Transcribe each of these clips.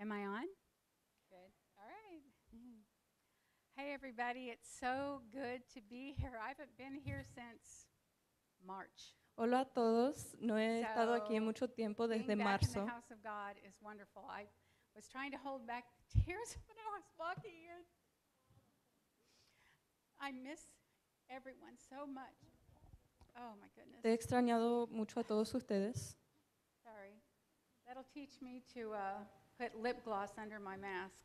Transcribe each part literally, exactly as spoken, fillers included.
Am I on? Good. All right. Hey, everybody. It's so good to be here. I haven't been here since March. Hola a todos, no he estado aquí So, mucho tiempo being desde back in the marzo, house of God is wonderful. I was trying to hold back the tears when I was walking in. I miss everyone so much. Oh, my goodness. te he extrañado mucho a todos ustedes. Sorry. That'll teach me to uh, put lip gloss under my mask.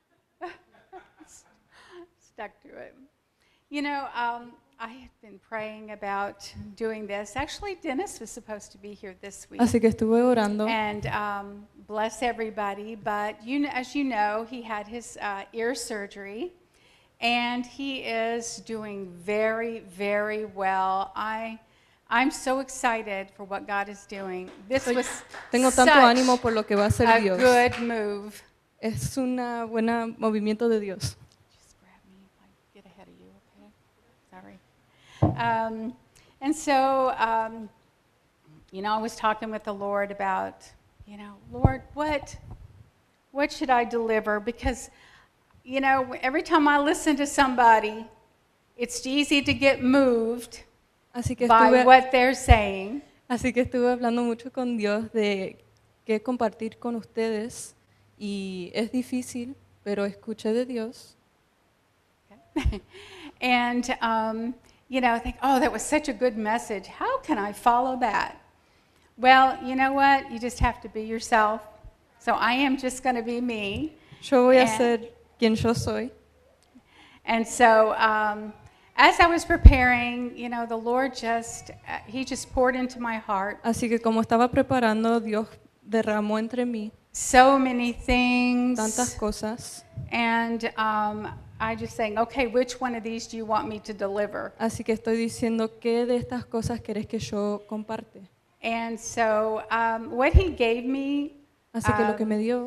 Stuck to it. You know, um, I had been praying about doing this. Actually, Dennis was supposed to be here this week. Así que estuve orando And um, bless everybody. But you, kn- as you know, he had his uh, ear surgery, and he is doing very, very well. I, I'm so excited for what God is doing. This Soy- was tengo tanto such ánimo por lo que va a hacer a Dios. good move. Es un buen movimiento de Dios. Just grab me if I get ahead of you, okay? Sorry. Um, and so, um, you know, I was talking with the Lord about, you know, Lord, what, what should I deliver? Because, you know, every time I listen to somebody, it's easy to get moved Así que by estuve, what they're saying. así que estuve hablando mucho con Dios de qué compartir con ustedes y es difícil, pero escuché de Dios. Okay. And, um, you know, I think, oh, that was such a good message. How can I follow that? Well, you know what? You just have to be yourself. So I am just going to be me. Yo voy a And- ser quien yo soy. And so um, as I was preparing, you know, the Lord just, uh, He just poured into my heart Así que como estaba preparando, Dios derramó entre mí so many things. tantas cosas. And um, I just saying, okay, which one of these do you want me to deliver? Así que estoy diciendo qué de estas cosas querés que yo comparte. And so um, what He gave me Así que lo um, que me dio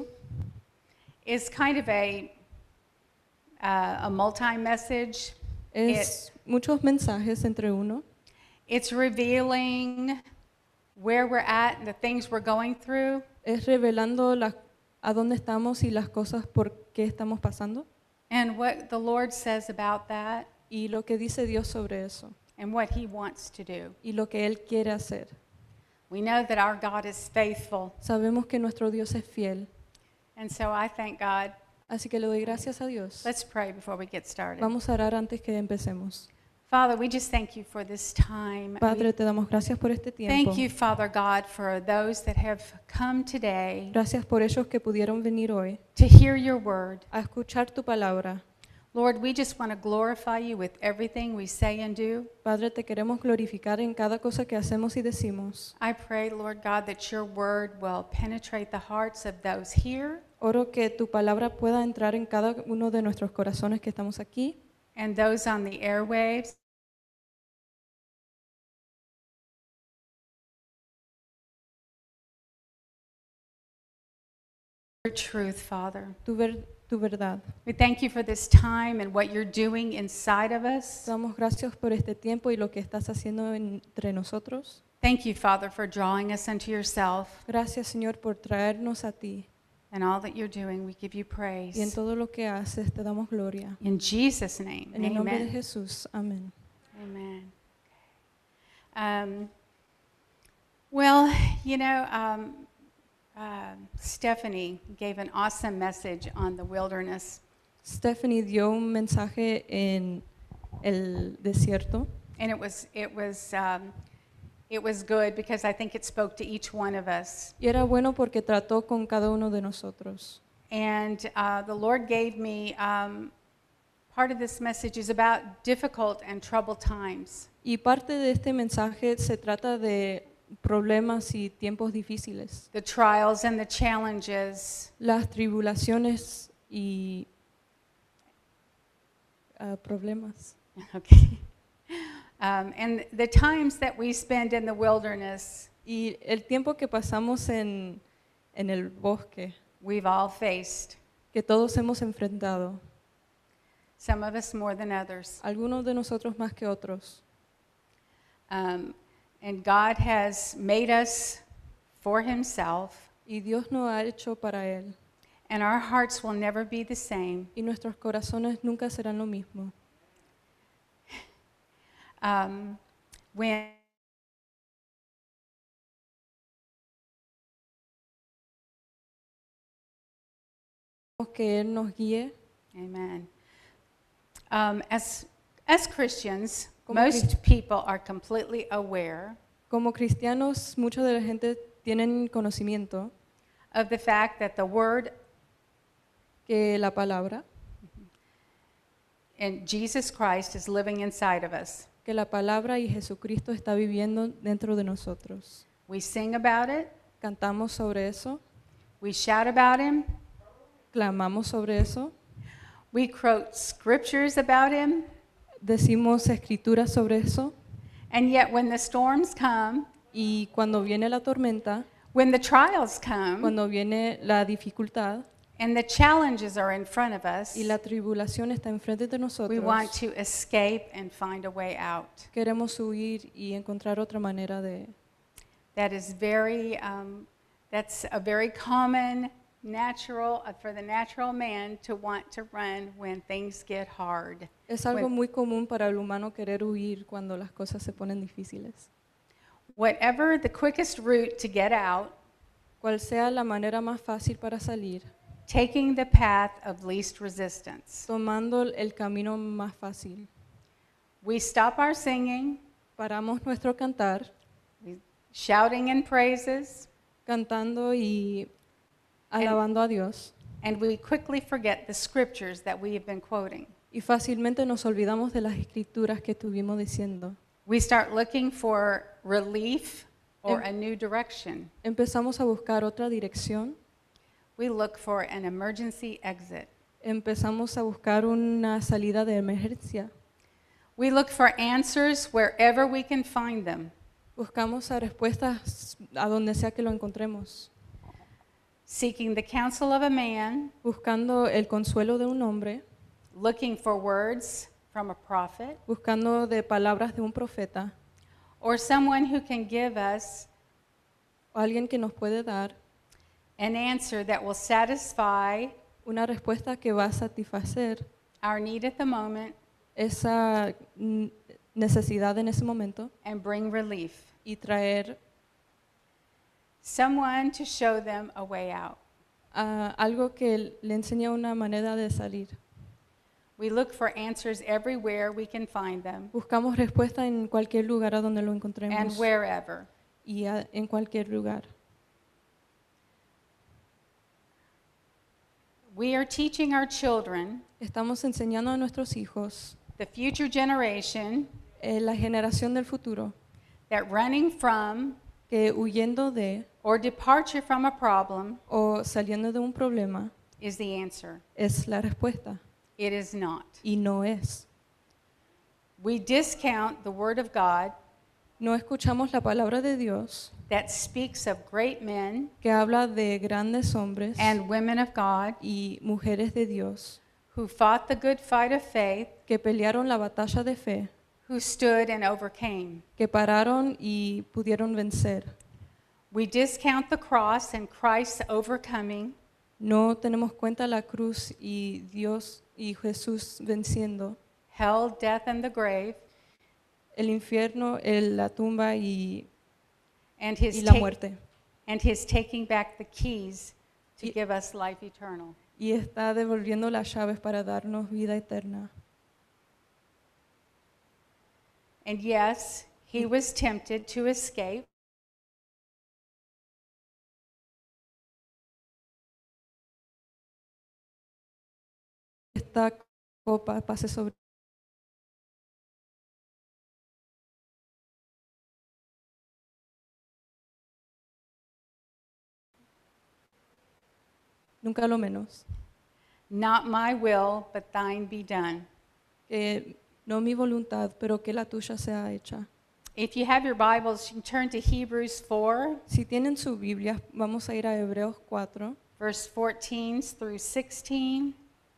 is kind of a, uh, a multi-message. es muchos mensajes entre uno. It's revealing where we're at and the things we're going through. Es revelando la- a dónde estamos y las cosas por qué estamos pasando And what the Lord says about that y lo que dice Dios sobre eso and what He wants to do. y lo que Él quiere hacer. We know that our God is faithful. Sabemos que nuestro Dios es fiel, And so I thank God. así que le doy gracias a Dios. Let's pray before we get started. Vamos a orar antes que empecemos. Father, we just thank you for this time. Padre, We te damos gracias por este tiempo. thank you, Father God, for those that have come today Gracias por ellos que pudieron venir hoy to hear your word. a escuchar tu palabra. Lord, we just want to glorify you with everything we say and do. Padre, te queremos glorificar en cada cosa que hacemos y decimos. I pray, Lord God, that your word will penetrate the hearts of those here Oro que tu palabra pueda entrar en cada uno de nuestros corazones que estamos aquí and those on the airwaves. Your truth, Father. tu, ver- tu verdad. We thank you for this time and what you're doing inside of Te us. damos gracias por este tiempo y lo que estás haciendo entre nosotros. Thank you, Father, for drawing us unto yourself. Gracias, Señor, por traernos a ti. And all that you're doing, we give you Y en praise. todo lo que haces te damos gloria. In Jesus' name, En el nombre de amen. Jesús. Amén. Amen. Um, well, you know, um, um Stephanie gave an awesome message on the wilderness. Stephanie dio un mensaje en el desierto And it was, it was, um, it was good because I think it spoke to each one of us. y era bueno porque trató con cada uno de nosotros. And uh, the Lord gave me, um, part of this message is about difficult and troubled times. Y parte de este mensaje se trata de problemas y tiempos difíciles, The trials and the challenges, las tribulaciones y ah, problemas. okay, um, and the times that we spend in the wilderness, Y el tiempo que pasamos en, en el bosque, we've all faced, que todos hemos enfrentado, some of us more than others. algunos de nosotros más que otros. Um, and God has made us for Himself, Y Dios nos ha hecho para Él. and our hearts will never be the same. y nuestros corazones nunca serán lo mismo. Um, when Que Él nos guíe. Amen. Um, as, as Christians, Como most Crist- people are completely aware Como cristianos, mucha de la gente tienen conocimiento of the fact that the Word que la palabra, in Jesus Christ is living inside of us. que la palabra y Jesucristo está viviendo dentro de nosotros. We sing about it, Cantamos sobre eso, we shout about Him, clamamos sobre eso, we quote scriptures about Him, decimos escrituras sobre eso, and yet when the storms come, y cuando viene la tormenta, when the trials come, cuando viene la dificultad and the challenges are in front of us, y la tribulación está enfrente de we want nosotros, to escape and find a way out. queremos huir y encontrar otra manera de... That is very, um, that's a very common, natural, uh, for the natural man to want to run when things get hard. Es algo When- muy común para el humano querer huir cuando las cosas se ponen difíciles. Whatever the quickest route to get out, Cual sea la manera más fácil para salir, taking the path of least resistance. tomando el camino más fácil. We stop our singing, Paramos nuestro cantar, we- shouting in praises, cantando y alabando a Dios, and we quickly forget the scriptures that we have been quoting. y fácilmente nos olvidamos de las escrituras que estuvimos diciendo. We start looking for relief or Em- a new direction. Empezamos a buscar otra dirección, We look for an emergency exit. empezamos a buscar una salida de emergencia, We look for answers wherever we can find them. buscamos a respuestas a donde sea que lo encontremos, Seeking the counsel of a man, buscando el consuelo de un hombre, looking for words from a prophet, buscando de palabras de un profeta, or someone who can give us o alguien que nos puede dar an answer that will satisfy una respuesta que va a satisfacer our need at the moment esa mm, necesidad en ese momento and bring relief. y traer Someone to show them a way out. ah, algo que le enseña una manera de salir. We look for answers everywhere we can find them Buscamos respuesta en cualquier lugar a donde lo and encontremos wherever. y a- en cualquier lugar. We are teaching our children, Estamos enseñando a nuestros hijos, the future generation, eh, la generación del futuro, that running from que huyendo de or departure from a problem o saliendo de un problema is the answer. es la respuesta It is not. y no es. We discount the Word of God No escuchamos la palabra de Dios that speaks of great men que habla de grandes hombres and women of God y mujeres de Dios who fought the good fight of faith, que pelearon la batalla de fe, who stood and overcame. que pararon y pudieron vencer. We discount the cross and Christ's overcoming No tenemos cuenta la cruz y Dios y Jesús venciendo hell, death, and the grave, el infierno, el- la tumba y, and his, y la ta- muerte. and his taking back the keys to Y- give us life eternal. Y está devolviendo las llaves para darnos vida eterna. And yes, he was tempted to escape, Esta copa pase sobre nunca lo menos. not my will, but thine be done. Que no mi voluntad, pero que la tuya sea hecha. If you have your Bibles, you can turn to Hebrews four, Si tienen su Biblia, vamos a ir a Hebreos cuatro, verse fourteen through sixteen.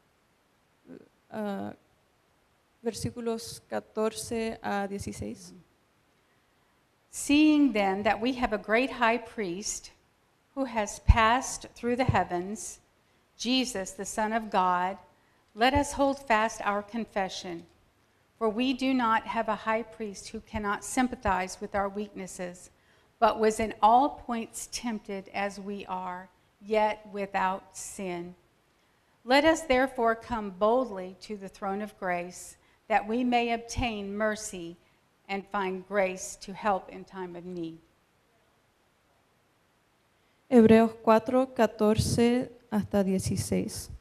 ah, versículos catorce a dieciséis. Seeing then that we have a great high priest who has passed through the heavens, Jesus, the Son of God, let us hold fast our confession. For we do not have a high priest who cannot sympathize with our weaknesses, but was in all points tempted as we are, yet without sin. Let us therefore come boldly to the throne of grace, that we may obtain mercy and find grace to help in time of need. Hebreos cuatro, catorce hasta dieciséis.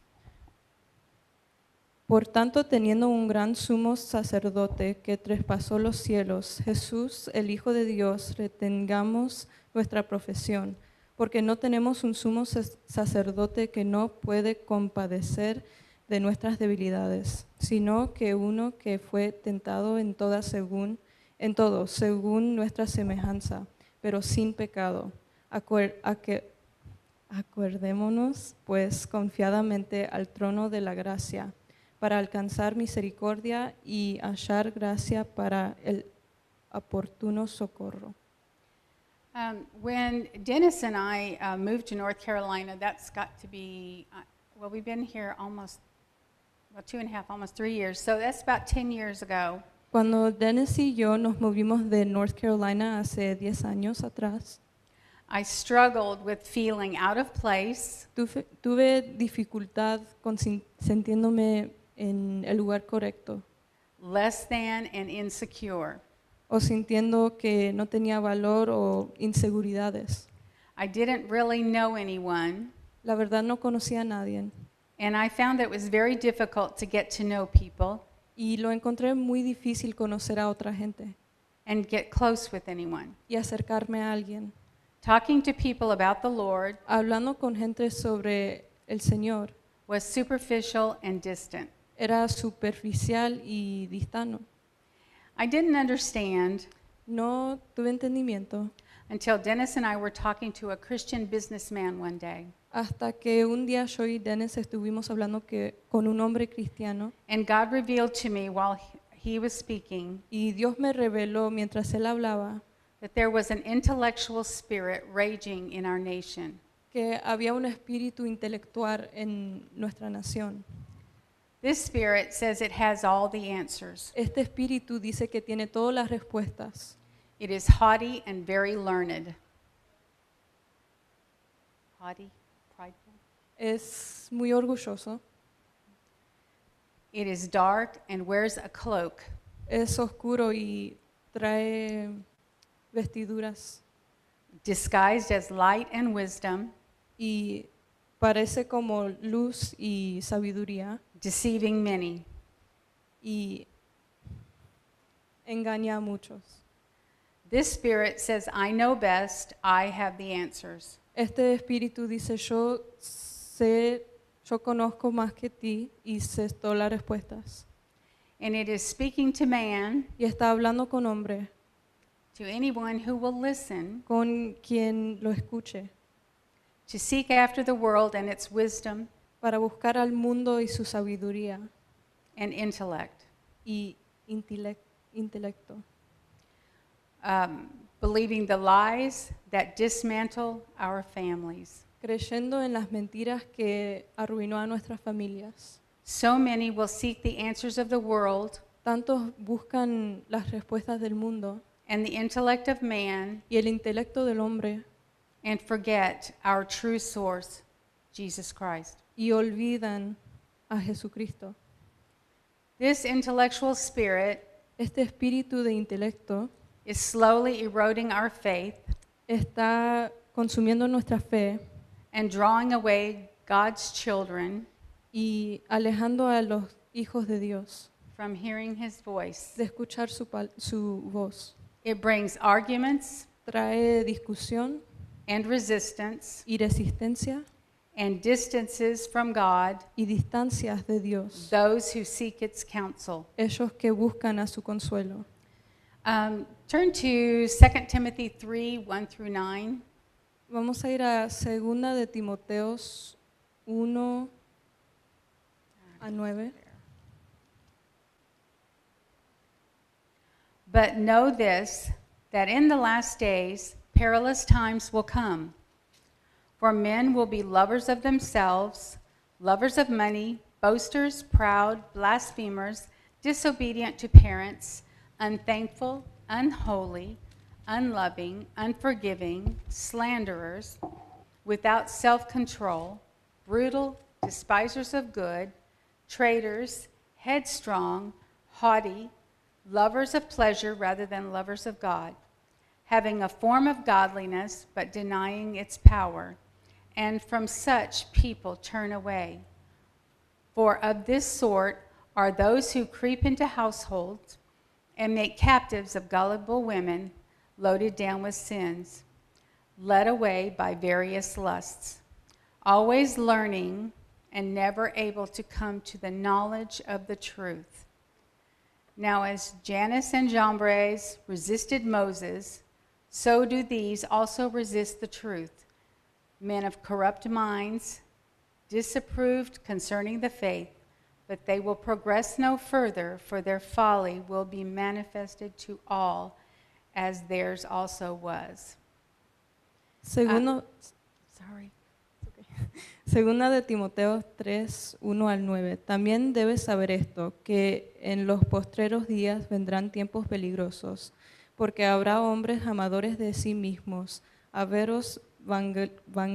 Por tanto, teniendo un gran sumo sacerdote que traspasó los cielos, Jesús, el Hijo de Dios, retengamos nuestra profesión, porque no tenemos un sumo sacerdote que no puede compadecer de nuestras debilidades, sino que uno que fue tentado en toda según en todo según nuestra semejanza, pero sin pecado. Acuer, aque, acuerdémonos pues confiadamente al trono de la gracia, para alcanzar misericordia y hallar gracia para el oportuno socorro. Um, when Dennis and I uh, moved to North Carolina, that's got to be, uh, well, we've been here almost, well, two and a half, almost three years. So that's about ten years ago. Cuando Dennis y yo nos movimos de North Carolina hace diez años atrás, I struggled with feeling out of place, tuve, tuve dificultad con sin- sintiéndome en el lugar correcto less than, and insecure. o sintiendo que no tenía valor o inseguridades. I didn't really know anyone, La verdad no conocía a nadie and I found that it was very difficult to get to know people y lo encontré muy difícil conocer a otra gente and get close with anyone. y acercarme a alguien. Talking to people about the Lord Hablando con gente sobre el Señor was superficial and distant. era superficial y distano. I didn't understand No tuve entendimiento until Dennis and I were talking to a Christian businessman one day. hasta que un día yo y Dennis estuvimos hablando que, con un hombre cristiano And God revealed to me while he he was speaking y Dios me reveló mientras él hablaba that there was an intellectual spirit raging in our nation. que había un espíritu intelectual en nuestra nación. This spirit says it has all the answers. Este espíritu dice que tiene todas las respuestas. It is haughty and very learned. Haughty, prideful. Es muy orgulloso, It is dark and wears a cloak. es oscuro y trae vestiduras Disguised as light and wisdom, y parece como luz y sabiduría deceiving many. y engaña a muchos. This spirit says, I know best, I have the answers. Este espíritu dice, yo sé, yo conozco más que ti y sé todas las respuestas. And it is speaking to man, Y está hablando con hombre, to anyone who will listen, con quien lo escuche, to seek after the world and its wisdom para buscar al mundo y su sabiduría and intellect, y intelec- intelecto, um, believing the lies that dismantle our families. creyendo en las mentiras que arruinó a nuestras familias. So many will seek the answers of the world Tantos buscan las respuestas del mundo and the intellect of man y el intelecto del hombre and forget our true source, Jesus Christ. y olvidan a Jesucristo. This intellectual spirit Este espíritu de intelecto is slowly eroding our faith está consumiendo nuestra fe and drawing away God's children y alejando a los hijos de Dios from hearing his voice. de escuchar su, pal- su voz. It brings arguments Trae discusión and resistance y resistencia and distances from God y distancias de Dios, those who seek its counsel. ellos que buscan a su consuelo. Um, turn to Second Timothy three, one through nine. Vamos a ir a segunda de Timoteos uno a nueve. But know this, that in the last days perilous times will come. For men will be lovers of themselves, lovers of money, boasters, proud, blasphemers, disobedient to parents, unthankful, unholy, unloving, unforgiving, slanderers, without self-control, brutal, despisers of good, traitors, headstrong, haughty, lovers of pleasure rather than lovers of God, having a form of godliness but denying its power. And from such people turn away. For of this sort are those who creep into households and make captives of gullible women loaded down with sins, led away by various lusts, always learning and never able to come to the knowledge of the truth. Now as Jannes and Jambres resisted Moses, so do these also resist the truth. Men of corrupt minds, disapproved concerning the faith, but they will progress no further, for their folly will be manifested to all, as theirs also was. Segundo, Sorry. Segunda de Timoteo tres, uno al nueve. También debes saber esto, que en los postreros días vendrán tiempos peligrosos, porque habrá hombres amadores de sí mismos, averos, vang-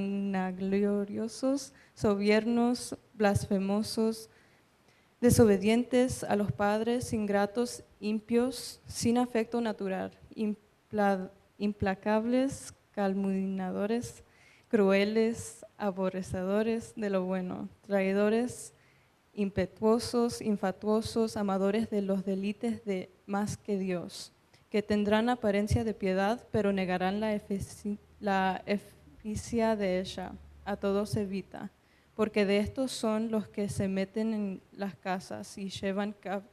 vanagloriosos, soberbios, blasfemosos, desobedientes a los padres, ingratos, impios, sin afecto natural, impla- implacables, calumniadores, crueles, aborrecedores de lo bueno, traidores, impetuosos, infatuosos, amadores de los delites de más que Dios, que tendrán apariencia de piedad, pero negarán la, efici- la eficacia de ella. A todos evita, porque de estos son los que se meten en las casas y llevan ca-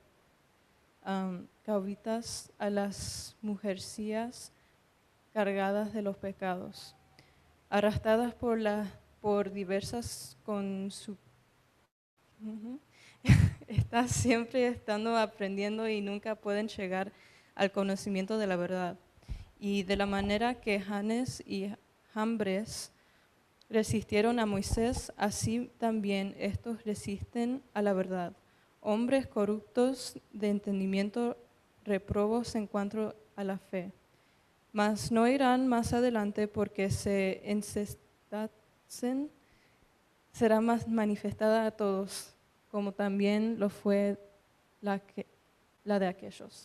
um, cautivas a las mujercillas cargadas de los pecados, arrastradas por, la, por diversas con su... Ujú. Están siempre estando aprendiendo y nunca pueden llegar al conocimiento de la verdad. Y de la manera que Jannes y Jambres resistieron a Moisés, así también estos resisten a la verdad. Hombres corruptos de entendimiento, reprobos en cuanto a la fe. Mas no irán más adelante porque se encestasen, será más manifestada a todos, como también lo fue la, que, la de aquellos.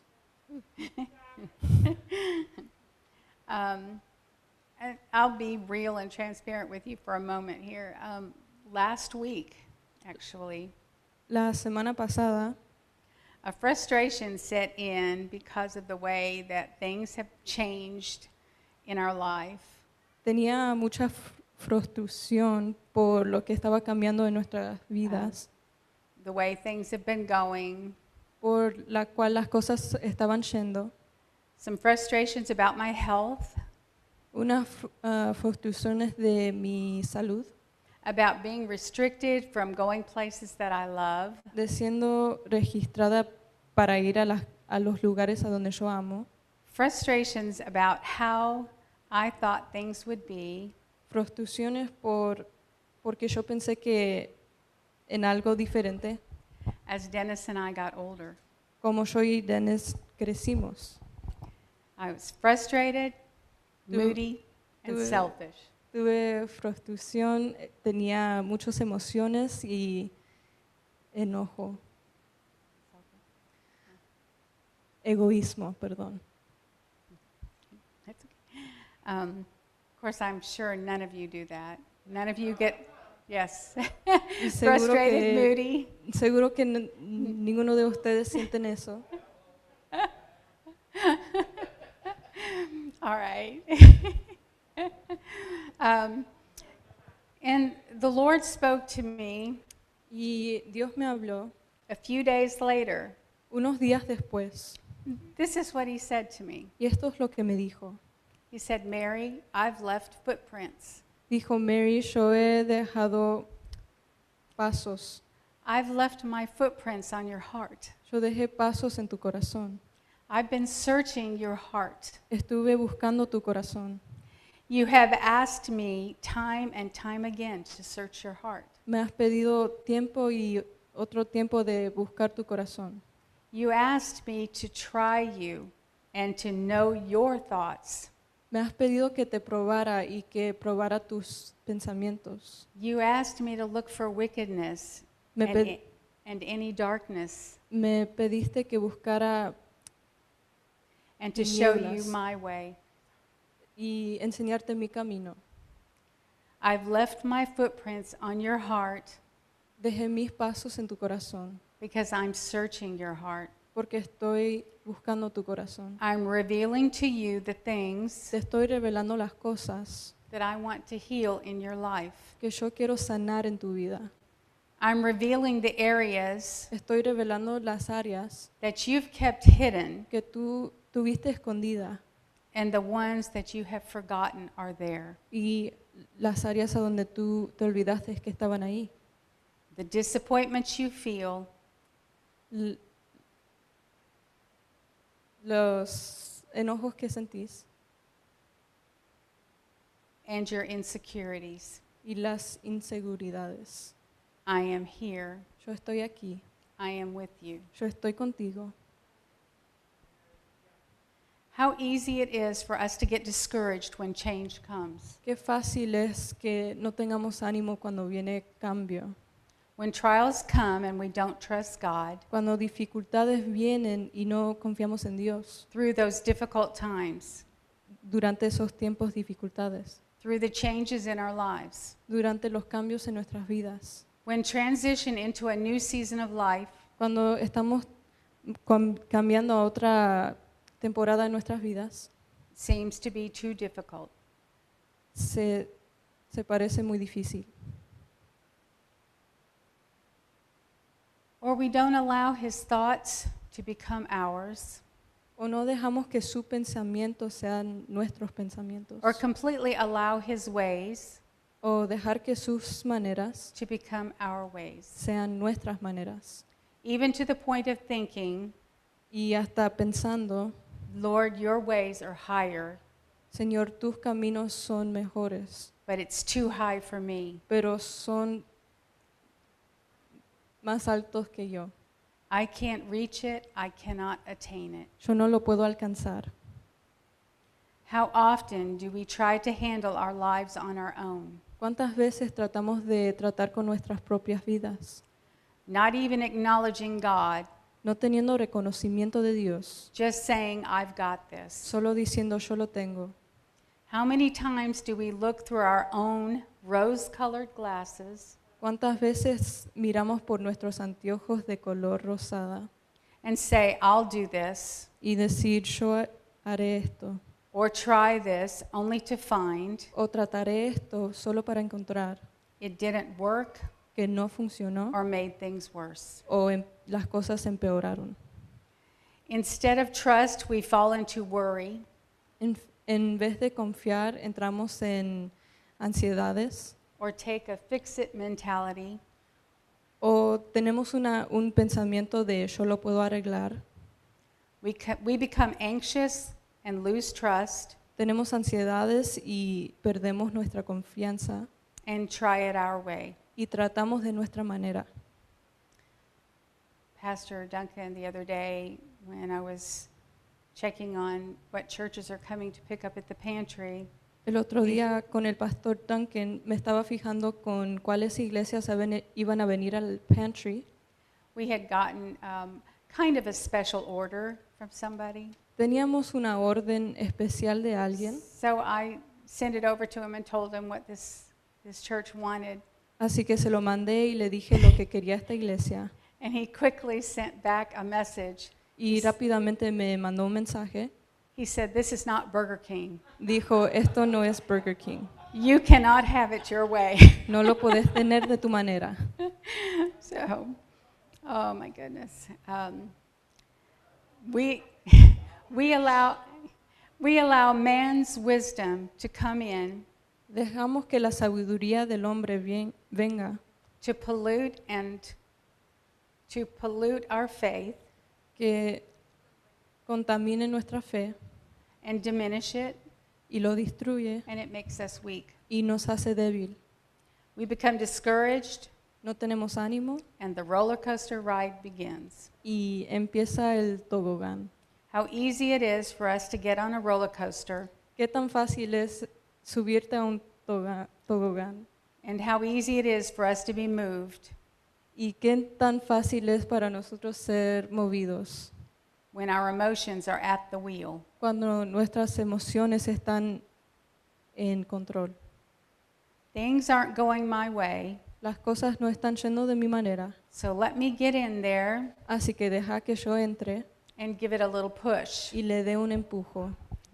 Um, and I'll be real and transparent with you for a moment here. Um, last week, actually, La semana pasada a frustration set in because of the way that things have changed in our life. tenía mucha fr- frustración por lo que estaba cambiando en nuestras vidas, The way things have been going, por la cual las cosas estaban yendo. some frustrations about my health, Unas fr- ah, frustraciones de mi salud, about being restricted from going places that I love, de siendo registrada para ir a, las- a los lugares a donde yo amo, frustrations about how I thought things would be, frustraciones por, porque yo pensé que en algo diferente, as Dennis and I got older. como yo y Dennis crecimos. I was frustrated, Tu- moody, and tu- selfish. Tuve frustración, eh, tenía muchas emociones y enojo, egoísmo, perdón. That's okay. Um, of course, I'm sure none of you do that. None of you get, yes, Y seguro frustrated, que- moody. Seguro que n- ninguno de ustedes sienten eso. All right. um, and the Lord spoke to me Y Dios me habló a few days later. unos días después. This is what He said to me. Y esto es lo que me dijo. He said, Mary, I've left footprints. Dijo, Mary, yo he dejado pasos. I've left my footprints on your heart. Yo dejé pasos en tu corazón. I've been searching your heart. Estuve buscando tu corazón. You have asked me time and time again to search your heart. Me has pedido tiempo y otro tiempo de buscar tu corazón. You asked me to try you and to know your thoughts. Me has pedido que te probara y que probara tus pensamientos. You asked me to look for wickedness Me, and, pe- and any darkness me pediste que buscara and to show you Tinieblas. my way. y enseñarte mi camino. I've left my footprints on your heart Dejé mis pasos en tu corazón because I'm searching your heart. porque estoy buscando tu corazón. I'm revealing to you the things Te estoy revelando las cosas that I want to heal in your life. que yo quiero sanar en tu vida. I'm revealing the areas Estoy revelando las áreas that you've kept hidden, que tú tuviste escondida and the ones that you have forgotten are there. y las áreas a donde tú te olvidaste que estaban ahí. The disappointments you feel, L- los enojos que sentís and your insecurities. y las inseguridades. I am here. Yo estoy aquí, I am with you. yo estoy contigo. How easy it is for us to get discouraged when change comes. Qué fácil es que no tengamos ánimo cuando viene cambio. When trials come and we don't trust God, Cuando dificultades vienen y no confiamos en Dios. through those difficult times, Durante esos tiempos dificultades. through the changes in our lives, Durante los cambios en nuestras vidas. when transition into a new season of life, Cuando estamos cam- cambiando a otra temporada en nuestras vidas, seems to be too difficult. se, se parece muy difícil. Or we don't allow His thoughts to become ours, O no dejamos que sus pensamientos sean nuestros pensamientos. or completely allow His ways O dejar que sus maneras to become our ways. sean nuestras maneras. Even to the point of thinking, Y hasta pensando, Lord, your ways are higher, Señor, tus caminos son mejores, but it's too high for me. pero son más altos que yo. I can't reach it, I cannot attain it. Yo no lo puedo alcanzar. How often do we try to handle our lives on our own, ¿Cuántas veces tratamos de tratar con nuestras propias vidas, not even acknowledging God, no teniendo reconocimiento de Dios, just saying, I've got this? solo diciendo yo lo tengo? How many times do we look through our own rose-colored glasses ¿Cuántas veces miramos por nuestros anteojos de color rosada and say, I'll do this, y decir yo haré esto or try this, only to find o trataré esto solo para encontrar it didn't work que no funcionó or made things worse? o em- las cosas empeoraron? Instead of trust, we fall into worry, En, en vez de confiar, entramos en ansiedades or take a fix-it mentality, o tenemos una, un pensamiento de yo lo puedo arreglar. we, co- we become anxious and lose trust Tenemos ansiedades y perdemos nuestra confianza and try it our way. y tratamos de nuestra manera. Pastor Duncan, the other day, when I was checking on what churches are coming to pick up at the pantry, El otro día con el pastor Duncan me estaba fijando con cuáles iglesias iban- iban a venir al pantry. we had gotten um, kind of a special order from somebody. Teníamos una orden especial de alguien, So I sent it over to him and told him what this, this church wanted. así que se lo mandé y le dije lo que quería esta iglesia. And he quickly sent back a message. Y rápidamente me mandó un mensaje. He said, this is not Burger King. Dijo, esto no es Burger King. You cannot have it your way. No lo puedes tener de tu manera. So, oh my goodness. Um, we, we, allow, we allow man's wisdom to come in Dejamos que la sabiduría del hombre bien- venga, to pollute and to pollute our faith que contamine nuestra fe and diminish it y lo destruye and it makes us weak. y nos hace débil. We become discouraged, No tenemos ánimo and the roller coaster ride begins. y empieza el tobogán. How easy it is for us to get on a roller coaster, ¿Qué tan fácil es subirte a un toga- tobogán? and how easy it is for us to be moved ¿Y qué tan fácil es para nosotros ser movidos when our emotions are at the wheel? cuando nuestras emociones están en control? Things aren't going my way, Las cosas no están yendo de mi manera, so let me get in there así que deja que yo entre and give it a little push. y le dé un empujo.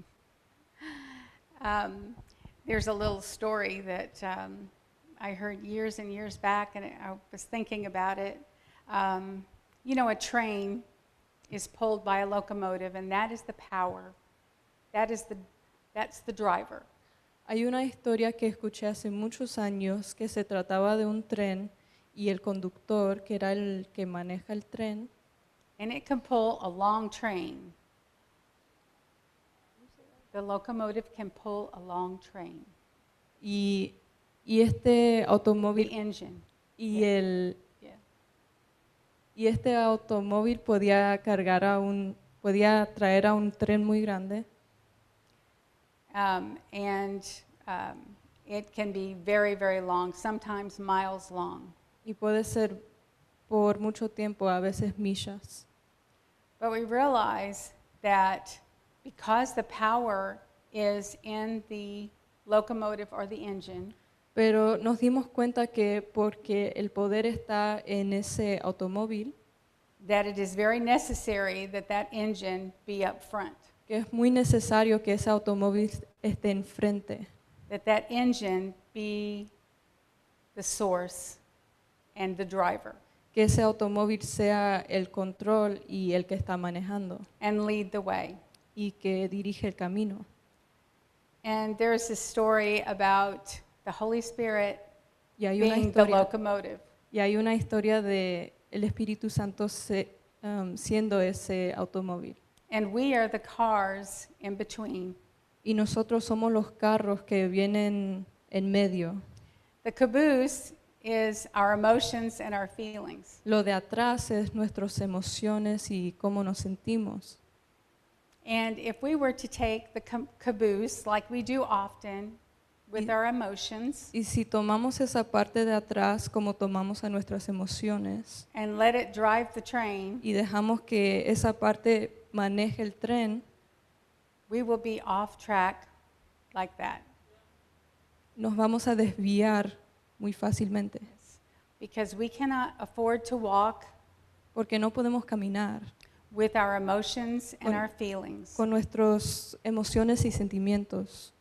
Um, there's a little story that um, I heard years and years back, and I was thinking about it. Um, you know, a train is pulled by a locomotive, and that is the power. That is the, that's the driver. Hay una historia que escuché hace muchos años que se trataba de un tren y el conductor, que era el que maneja el tren, And it can pull a long train. The locomotive can pull a long train. y, y este The automóvil engine. y el Yeah. y este automóvil podía cargar a un podía traer a un tren muy grande Um, and um, it can be very, very long, sometimes miles long. y puede ser por mucho tiempo, a veces millas. But we realize that because the power is in the locomotive or the engine, Pero nos dimos cuenta que porque el poder está en ese automóvil, that it is very necessary that that engine be up front, que es muy necesario que ese automóvil esté enfrente, that that engine be the source and the driver, que ese automóvil sea el control y el que está manejando and lead the way. y que dirige el camino. And there's a story about the Holy Spirit Y hay una being the historia, locomotive. y hay una historia de el Espíritu Santo se- um, siendo ese automóvil. And we are the cars in between. Y nosotros somos los carros que vienen en medio. The caboose is our emotions and our feelings. Lo de atrás es nuestras emociones y cómo nos sentimos. And if we were to take the ca- caboose, like we do often, with Y- our emotions, Y si tomamos esa parte de atrás como tomamos a nuestras emociones and let it drive the train, y dejamos que esa parte maneje el tren, we will be off track like that. nos vamos a desviar muy fácilmente Because we cannot afford to walk porque no podemos caminar with our emotions and Con- our feelings. con nuestras emociones y sentimientos.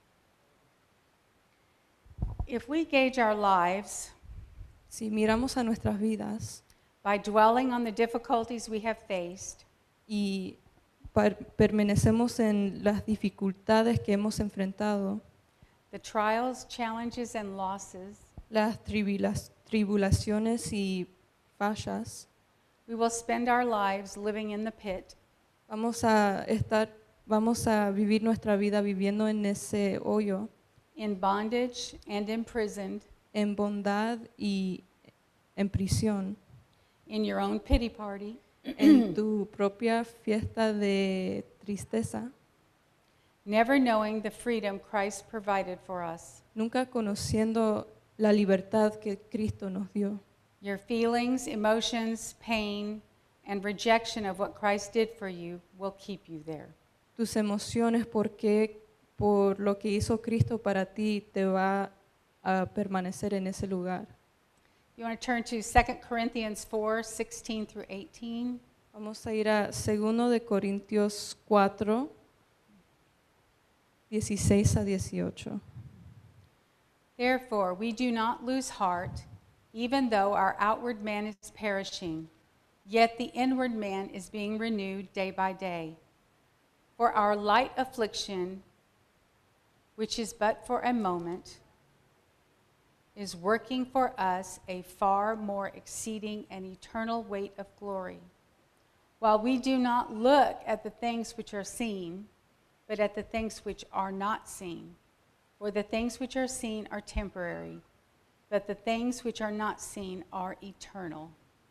If we gauge our lives Si miramos a nuestras vidas by dwelling on the difficulties we have faced, y per- permanecemos en las dificultades que hemos enfrentado, the trials, challenges, and losses, las tribulas- tribulaciones y fallas, we will spend our lives living in the pit, vamos a estar, vamos a vivir nuestra vida viviendo en ese hoyo, in bondage and imprisoned, en bondad y en prisión, in your own pity party, en tu propia fiesta de tristeza, never knowing the freedom Christ provided for us. nunca conociendo la libertad que Cristo nos dio. Your feelings, emotions, pain, and rejection of what Christ did for you will keep you there. Tus emociones, porque por lo que hizo Cristo para ti, te va a permanecer en ese lugar. You want to turn to Second Corinthians four, sixteen through eighteen. Vamos a ir a segundo de Corintios cuatro, dieciséis a dieciocho. Therefore, we do not lose heart, even though our outward man is perishing, yet the inward man is being renewed day by day. For our light affliction, which is but for a moment, is working for us a far more exceeding and eternal weight of glory. While we do not look at the things which are seen, but at the things which are not seen. For the things which are seen are temporary, but the things which are not seen are eternal.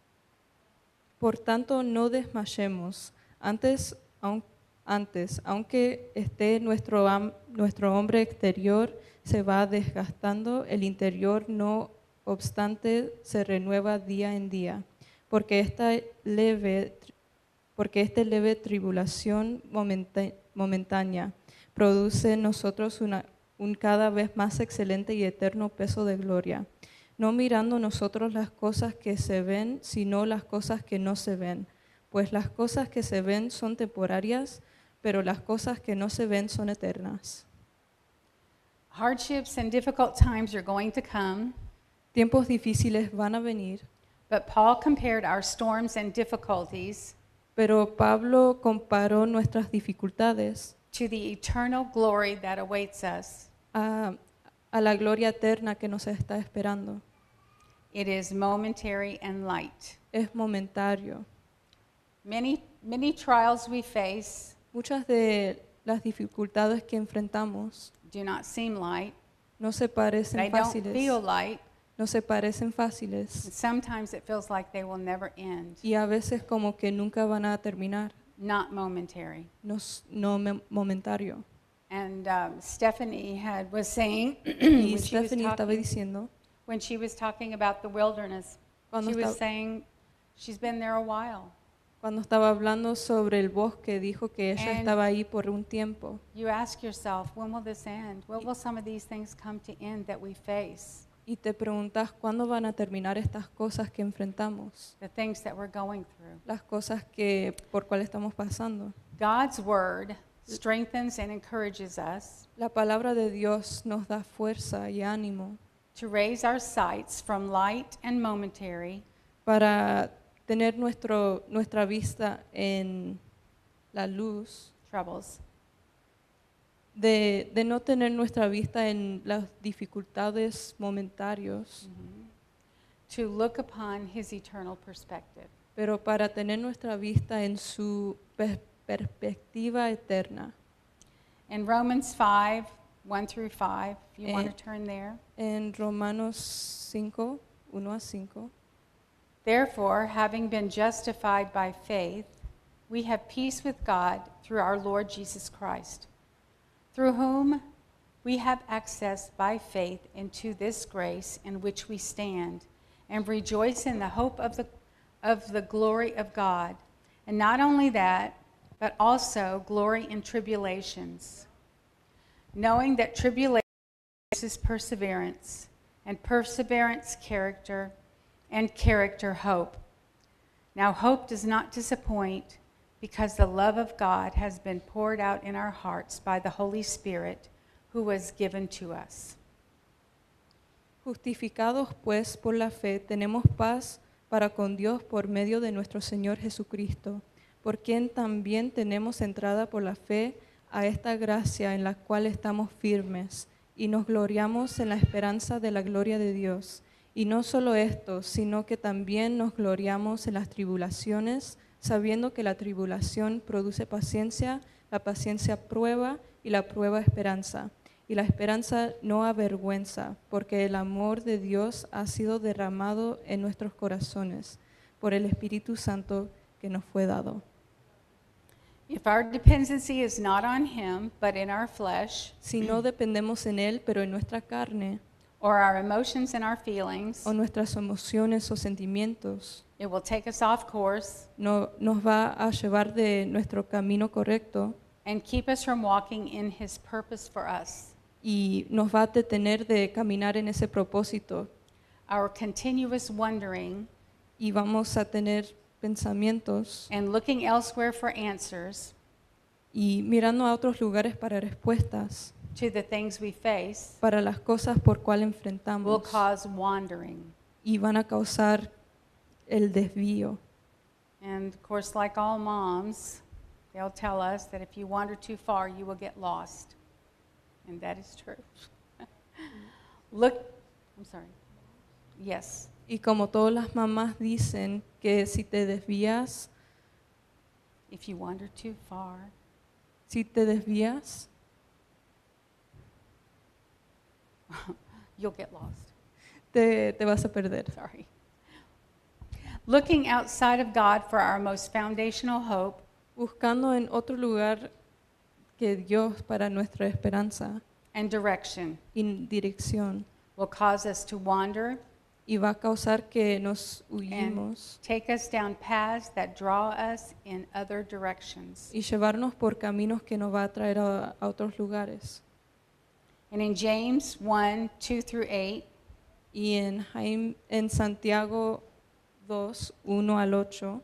Por tanto, no desmayemos. Antes, aun- antes aunque esté nuestro, am- nuestro hombre exterior se va desgastando, el interior no obstante se renueva día en día, porque esta leve, porque esta leve tribulación momenta- momentánea produce en nosotros una, un cada vez más excelente y eterno peso de gloria, no mirando nosotros las cosas que se ven, sino las cosas que no se ven, pues las cosas que se ven son temporarias, pero las cosas que no se ven son eternas. Hardships and difficult times are going to come, Tiempos difíciles van a venir, but Paul compared our storms and difficulties pero Pablo comparó nuestras dificultades to the eternal glory that awaits us. a, a la gloria eterna que nos está esperando. It is momentary and light. Es momentario. Many, many trials we face Muchas de las dificultades que enfrentamos do not seem light. no se They parecen don't fáciles, feel light. no se parecen And fáciles sometimes it feels like they will never end. y a veces como que nunca van a terminar, Not momentary. no, s- no me- momentario. And um, Stephanie had was saying Y when she was Stephanie estaba talking, diciendo, when she was talking about the wilderness, Cuando she was estaba- saying she's been there a while. cuando estaba hablando sobre el bosque, dijo que ella And- estaba ahí por un tiempo. You ask yourself, when will this end? When will some of these things come to end that we face? Y te preguntas, ¿cuándo van a terminar estas cosas que enfrentamos? The things that we're going through. Las cosas que, por cuales estamos pasando. God's word strengthens and encourages us La palabra de Dios nos da fuerza y ánimo to raise our sights from light and momentary para tener nuestro, nuestra vista en la luz, troubles de, de no tener nuestra vista en las dificultades momentarios, to look upon his eternal perspective. pero para tener nuestra vista en su per- perspectiva eterna. In Romans five, one through five, if you want Eh, to turn there. En Romanos cinco, uno a cinco. Therefore, having been justified by faith, we have peace with God through our Lord Jesus Christ, through whom we have access by faith into this grace in which we stand, and rejoice in the hope of the, of the glory of God. And not only that, but also glory in tribulations, knowing that tribulation is perseverance, and perseverance character, and character hope. Now hope does not disappoint, because the love of God has been poured out in our hearts by the Holy Spirit who was given to us. Justificados pues por la fe, tenemos paz para con Dios por medio de nuestro Señor Jesucristo, por quien también tenemos entrada por la fe a esta gracia en la cual estamos firmes y nos gloriamos en la esperanza de la gloria de Dios. Y no solo esto, sino que también nos gloriamos en las tribulaciones, sabiendo que la tribulación produce paciencia, la paciencia prueba y la prueba esperanza. Y la esperanza no avergüenza, porque el amor de Dios ha sido derramado en nuestros corazones por el Espíritu Santo que nos fue dado. If our dependency is not on him, but in our flesh, Si no dependemos en Él, pero en nuestra carne, or our emotions and our feelings, o nuestras emociones o sentimientos, it will take us off course no, nos va a llevar de nuestro camino correcto and keep us from walking in his purpose for us. y nos va a detener de caminar en ese propósito Our continuous wondering y vamos a tener pensamientos and looking elsewhere for answers y mirando a otros lugares para respuestas, to the things we face para las cosas por cual will enfrentamos cause wandering. y van a causar el desvío. And of course, like all moms, they'll tell us that if you wander too far, you will get lost. And that is true. Look, I'm sorry. Yes. Y como todas las mamás dicen que si te desvías, If you wander too far, Si te desvías, you'll get lost. te, te vas a perder. Sorry. Looking outside of God for our most foundational hope Buscando en otro lugar que Dios para nuestra esperanza and direction y dirección, will cause us to wander y va a causar que nos and huyamos take us down paths that draw us in other directions. y llevarnos por caminos que nos va a traer a, a otros lugares. And in James one, two through eight, Y en, Jaim- en Santiago dos, uno al ocho,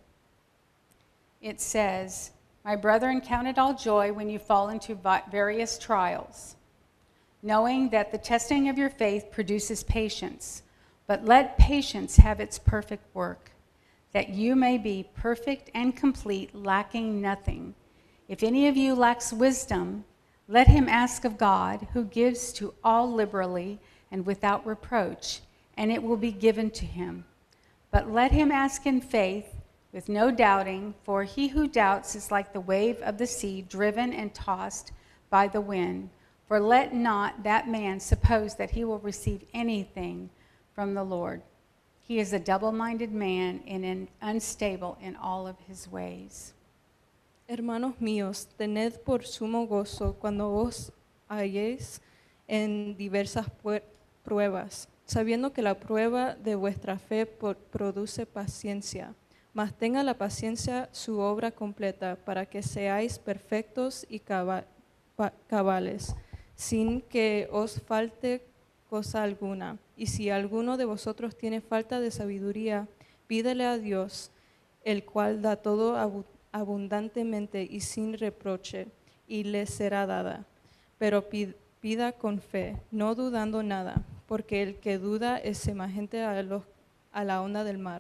it says, "My brethren, count it all joy when you fall into vi- various trials, knowing that the testing of your faith produces patience. But let patience have its perfect work, that you may be perfect and complete, lacking nothing. If any of you lacks wisdom, let him ask of God, who gives to all liberally and without reproach, and it will be given to him. But let him ask in faith, with no doubting, for he who doubts is like the wave of the sea, driven and tossed by the wind. For let not that man suppose that he will receive anything from the Lord. He is a double-minded man and in- unstable in all of his ways." Hermanos míos, tened por sumo gozo cuando os halléis en diversas pue- pruebas, sabiendo que la prueba de vuestra fe por- produce paciencia. Mas tenga la paciencia su obra completa, para que seáis perfectos y caba- pa- cabales, sin que os falte cosa alguna. Y si alguno de vosotros tiene falta de sabiduría, pídele a Dios, el cual da todo abu- abundantemente y sin reproche, y le será dada. Pero pi- pida con fe, no dudando nada, porque el que duda es semejante a, los- a la onda del mar,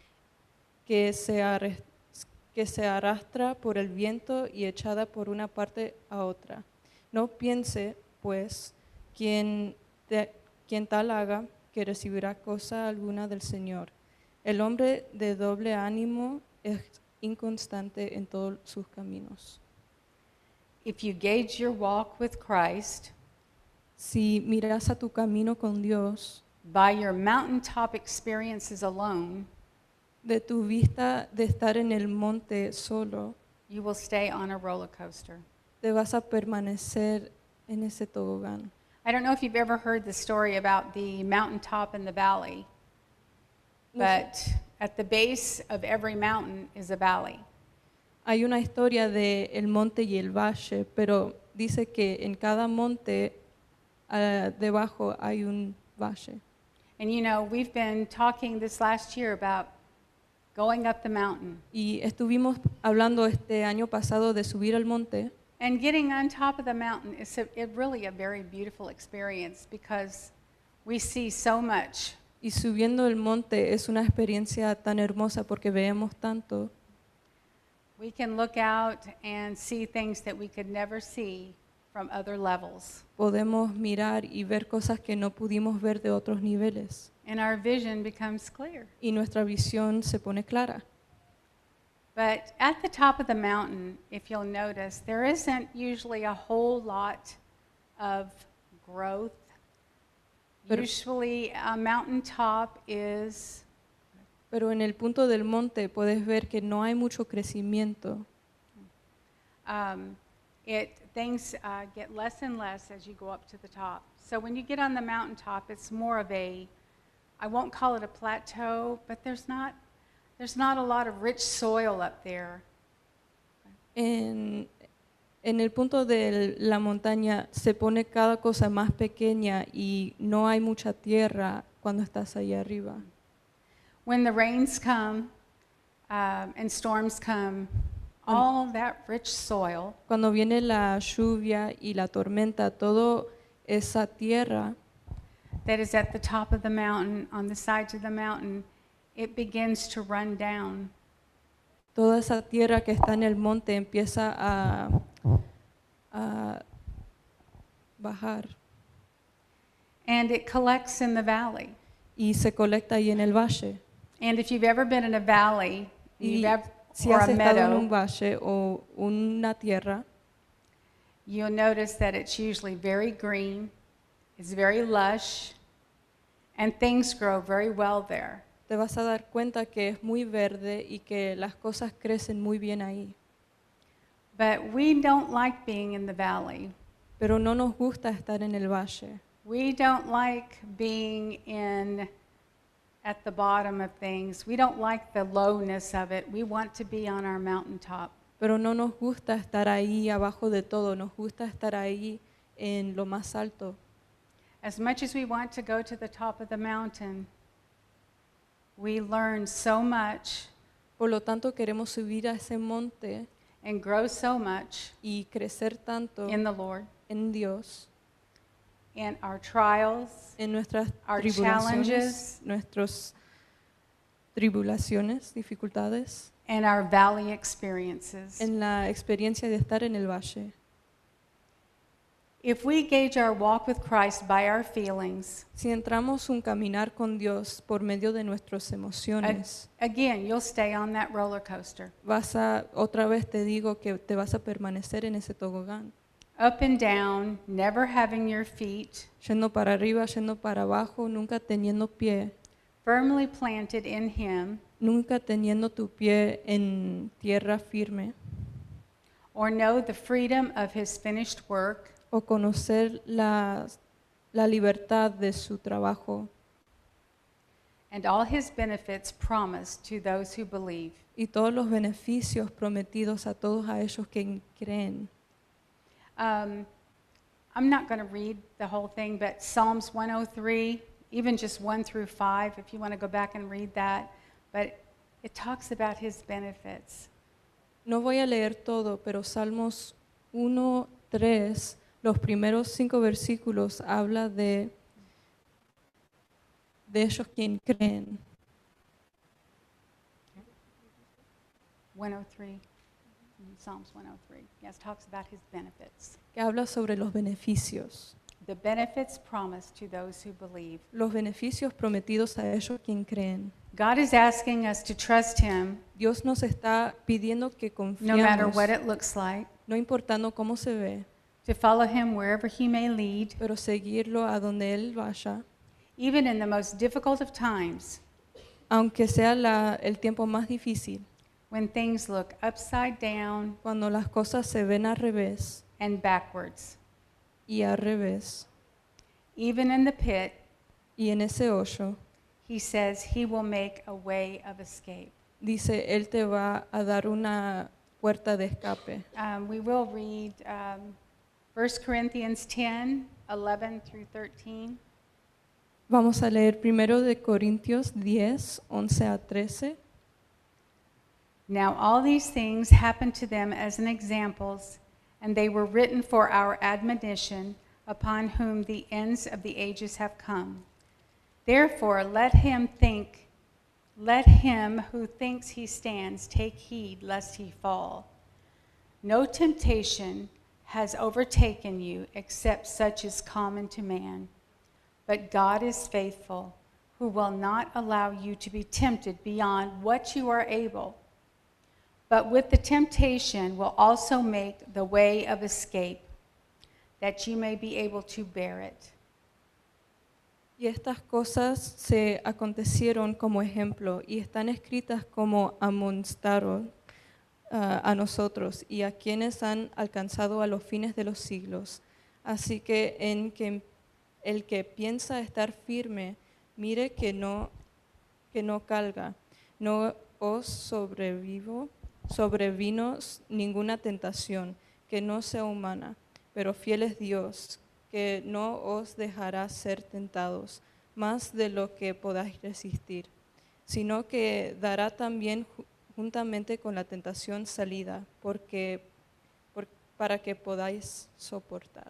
que se, arre- que se arrastra por el viento y echada por una parte a otra. No piense, pues, quien, te- quien tal haga, que recibirá cosa alguna del Señor. El hombre de doble ánimo es inconstante en todos sus caminos. If you gauge your walk with Christ Si miras a tu camino con Dios, by your mountaintop experiences alone, de tu vista de estar en el monte solo, you will stay on a roller coaster. te vas a permanecer en ese tobogán. I don't know if you've ever heard the story about the mountaintop and the valley, No sé. but at the base of every mountain is a valley. Hay una historia de el monte y el valle, pero dice que en cada monte ah, debajo hay un valle. And you know, we've been talking this last year about going up the mountain. Y estuvimos hablando este año pasado de subir al monte, And getting on top of the mountain is a, it really a very beautiful experience because we see so much. y subiendo el monte es una experiencia tan hermosa porque vemos tanto. We can look out and see things that we could never see from other levels. Podemos mirar y ver cosas que no pudimos ver de otros niveles. And our vision becomes clear. Y nuestra visión se pone clara. But at the top of the mountain, if you'll notice, there isn't usually a whole lot of growth. Pero- Usually a mountaintop is Pero en el punto del monte puedes ver que no hay mucho crecimiento. um, it things uh, get less and less as you go up to the top. So when you get on the mountaintop, it's more of a, I won't call it a plateau, but there's not there's not a lot of rich soil up there. En, en el punto de la montaña se pone cada cosa más pequeña y no hay mucha tierra cuando estás allá arriba. When the rains come um, and storms come, all that rich soil Cuando viene la lluvia y la tormenta, toda esa tierra that is at the top of the mountain, on the sides of the mountain, it begins to run down. toda esa tierra que está en el monte empieza a, a bajar And it collects in the valley. y se colecta ahí en el valle. And if you've ever been in a valley, Y you've ever, si or has a estado en meadow, un valle o una tierra, you'll notice that it's usually very green, it's very lush, and things grow very well there. te vas a dar cuenta que es muy verde y que las cosas crecen muy bien ahí. But we don't like being in the valley. Pero no nos gusta estar en el valle. We don't like being in at the bottom of things. We don't like the lowness of it. We want to be on our mountaintop. Pero no nos gusta estar ahí abajo de todo, nos gusta estar ahí en lo más alto. As much as we want to go to the top of the mountain, we learn so much Por lo tanto, queremos subir a ese monte and grow so much y crecer tanto in the Lord, en Dios, in our trials, en nuestras Our tribulaciones, challenges. nuestras tribulaciones, dificultades, and our valley experiences. en la experiencia de estar en el valle. If we gauge our walk with Christ by our feelings, Si entramos un caminar con Dios por medio de nuestras a- emociones, again, you'll stay on that roller coaster. vas a, otra vez te digo que te vas a permanecer en ese tobogán, Up and down, never having your feet yendo para arriba, yendo para abajo, nunca teniendo pie, firmly planted in Him, nunca teniendo tu pie en tierra firme, or know the freedom of His finished work, o conocer la, la libertad de su trabajo and all His benefits promised to those who believe. y todos los beneficios prometidos a todos a ellos que creen. Um, I'm not going to read the whole thing, but Psalms one oh three, even just one through five, if you want to go back and read that, but it talks about His benefits. No voy a leer todo, pero Salmos uno, tres, los primeros cinco versículos habla de, de ellos quien creen. one oh three, mm, Psalms one oh three, yes, talks about His benefits. Que habla sobre los beneficios, The benefits promised to those who believe. los beneficios prometidos a ellos quien creen. God is asking us to trust Him Dios nos está pidiendo que no matter confiemos, what it looks like, no importando cómo se ve, to follow Him wherever He may lead, pero seguirlo a donde Él vaya, even in the most difficult of times, aunque sea la- el tiempo más difícil, when things look upside down cuando las cosas se ven al revés and backwards. y al revés, Even in the pit, y en ese hoyo, He says He will make a way of escape. dice, Él te va a dar una puerta de escape. Um, we will read um, First Corinthians ten, eleven through thirteen. Vamos a leer primero de Corintios diez, once a trece. Now all these things happened to them as an examples, and they were written for our admonition, upon whom the ends of the ages have come. Therefore let him think, let him who thinks he stands take heed lest he fall. No temptation has overtaken you except such as common to man. But God is faithful, who will not allow you to be tempted beyond what you are able, but with the temptation will also make the way of escape, that you may be able to bear it. Y estas cosas se acontecieron como ejemplo y están escritas como amonestaron ah, a nosotros y a quienes han alcanzado a los fines de los siglos. Así que en que el que piensa estar firme, mire que no, que no calga, no os sobrevivo, sobrevino ninguna tentación que no sea humana, pero fiel es Dios, que no os dejará ser tentados más de lo que podáis resistir, sino que dará también ju- juntamente con la tentación salida, porque, por- para que podáis soportar.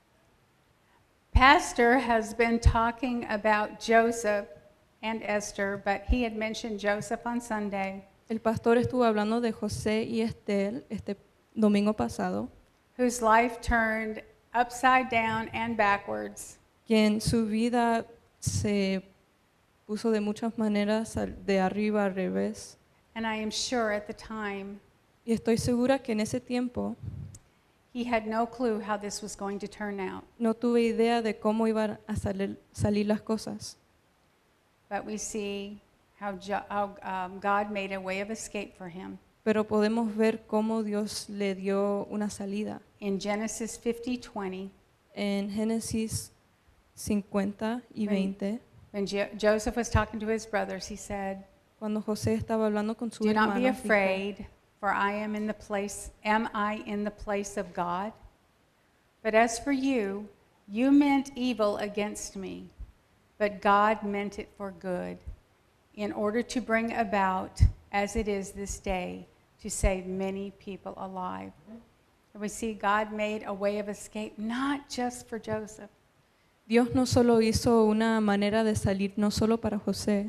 Pastor has been talking about Joseph and Esther, but he had mentioned Joseph on Sunday, El pastor estuvo hablando de José y Estel este domingo pasado, whose life turned upside down and backwards. quien su vida se puso de muchas maneras al- de arriba al revés. And I am sure at the time Y estoy segura que en ese tiempo He had no clue how this was going to turn out. No tuve idea de cómo iban a salir, salir las cosas. But we see how, Jo- how um, God made a way of escape for him. Pero podemos ver cómo Dios le dio una salida. In Genesis fifty twenty, En Génesis cincuenta y veinte, when Jo- Joseph was talking to his brothers, he said, cuando José estaba hablando con sus "Do not be hermanos, dijo, afraid, for I am in the place, am I in the place of God? But as for you, you meant evil against me, but God meant it for good, in order to bring about, as it is this day, to save many people alive." And we see God made a way of escape, not just for Joseph, Dios no solo hizo una manera de salir, no solo para José,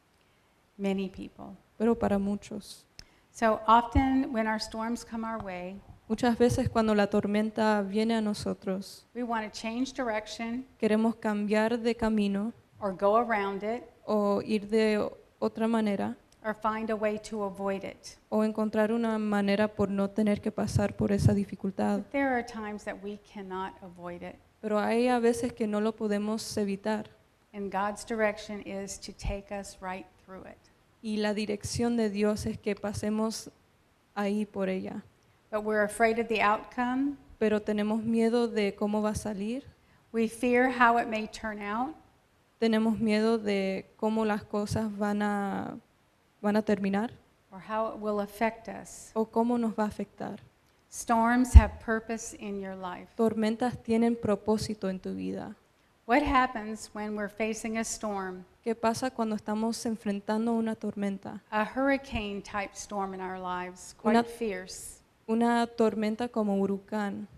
many people. pero para muchos. So often when our storms come our way, Muchas veces cuando la tormenta viene a nosotros, we want to change direction queremos cambiar de camino or go around it o ir de o- otra manera or find a way to avoid it. o encontrar una manera por no tener que pasar por esa dificultad. But there are times that we cannot avoid it. Pero hay a veces que no lo podemos evitar And God's direction is to take us right through it. y la dirección de Dios es que pasemos ahí por ella. But we're afraid of the outcome. Pero tenemos miedo de cómo va a salir, We fear how it may turn out. tenemos miedo de cómo las cosas van a, van a terminar Or how it will affect us. o cómo nos va a afectar. Storms have purpose in your life. Tormentas tienen propósito en tu vida. What happens when we're facing a storm, ¿Qué pasa cuando estamos enfrentando una tormenta? a hurricane type storm in our lives, quite Una- fierce, Una tormenta como huracán,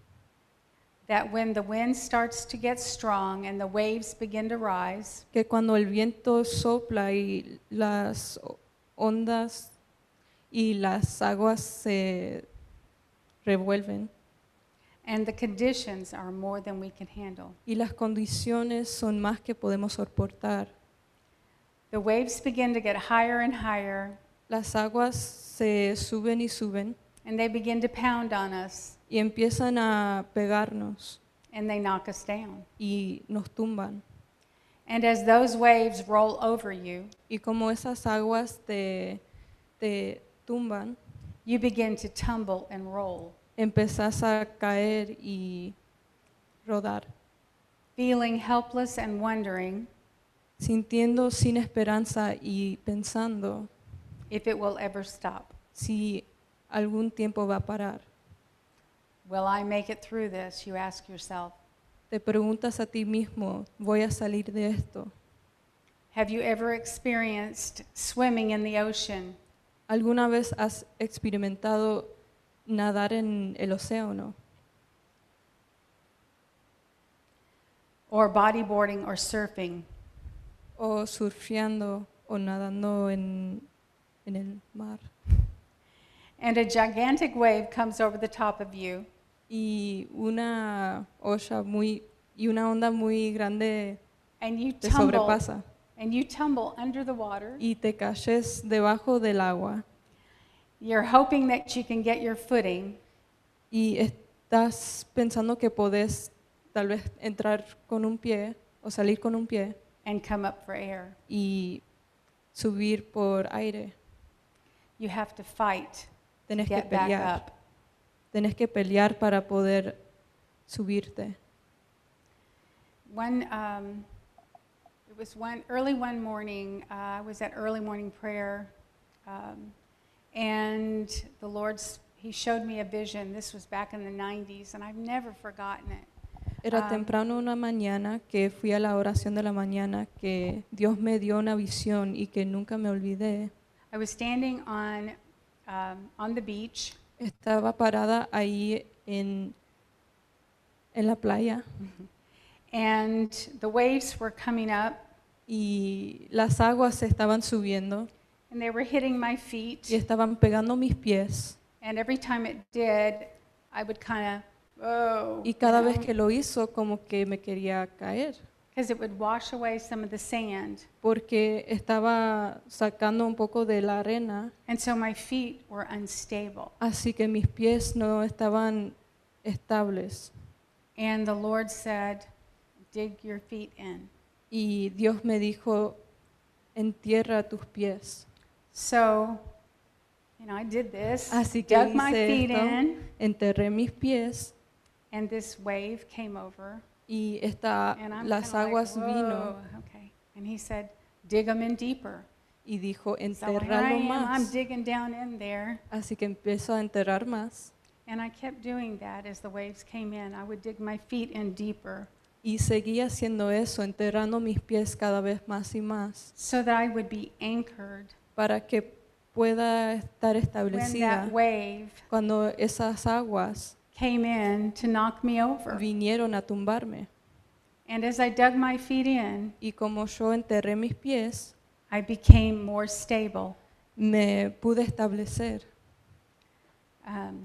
that when the wind starts to get strong and the waves begin to rise, que cuando el viento sopla y las ondas y las aguas se revuelven and the conditions are more than we can handle. y las condiciones son más que podemos soportar, The waves begin to get higher and higher, las aguas se suben y suben and they begin to pound on us, y empiezan a pegarnos and they knock us down. y nos tumban. And as those waves roll over you, Y como esas aguas te, te tumban, you begin to tumble and roll, empezás a caer y rodar, feeling helpless and wondering sintiendo sin esperanza y pensando if it will ever stop. si algún tiempo va a parar. Will I make it through this? You ask yourself. Te preguntas a ti mismo, ¿voy a salir de esto? Have you ever experienced swimming in the ocean ¿Alguna vez has experimentado nadar en el océano or bodyboarding or surfing? o surfeando o nadando en, en el mar? And a gigantic wave comes over the top of you, Y una olla muy y una onda muy grande and you te tumble, sobrepasa and you tumble under the water. y te caes debajo del agua You're hoping that you can get your footing, y estás pensando que podés tal vez entrar con un pie o salir con un pie and come up for air. y subir por aire. You have to fight to Tenés que get back pelear. up. Tenés que pelear para poder subirte. One, um, it was one early one morning. Uh, I was at early morning prayer, um, and the Lord's He showed me a vision. This was back in the nineties, and I've never forgotten it. Era Ah. temprano una mañana que fui a la oración de la mañana que Dios me dio una visión y que nunca me olvidé. I was standing on um, on the beach, Estaba parada ahí en, en la playa and the waves were coming up, y las aguas se estaban subiendo and they were hitting my feet. y estaban pegando mis pies. And every time it did, I would kind of, oh, Y cada vez que lo hizo como que me quería caer because it would wash away some of the sand. porque estaba sacando un poco de la arena, And so my feet were unstable. así que mis pies no estaban estables. And the Lord said, dig your feet in. Y Dios me dijo, entierra tus pies. So, you know, I did this, Así que dug my hice feet esto, in, enterré mis pies and this wave came over. y esta, And I'm las kind of aguas like, vino whoa, okay. And he said, dig them in deeper. y dijo, So here I enterralo am, I'm más. digging down in there. Así que empiezo a enterrar más. And I kept doing that as the waves came in. I would dig my feet in deeper Y seguí haciendo eso, enterrando mis pies cada vez más y más, so that I would be anchored para que pueda estar when establecida that wave cuando esas aguas came in to knock me over. vinieron a tumbarme. And as I dug my feet in, Y como yo enterré mis pies, I became more stable. me pude establecer. Um,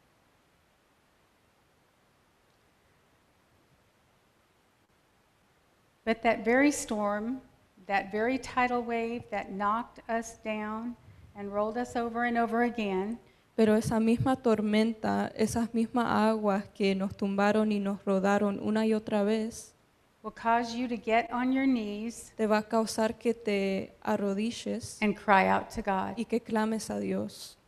but that very storm, that very tidal wave that knocked us down and rolled us over and over again, Pero esa misma tormenta, esas mismas aguas que nos tumbaron y nos rodaron una y otra vez, will cause you to get on your knees te va a causar que te arrodilles and cry out to God. y que clames a Dios.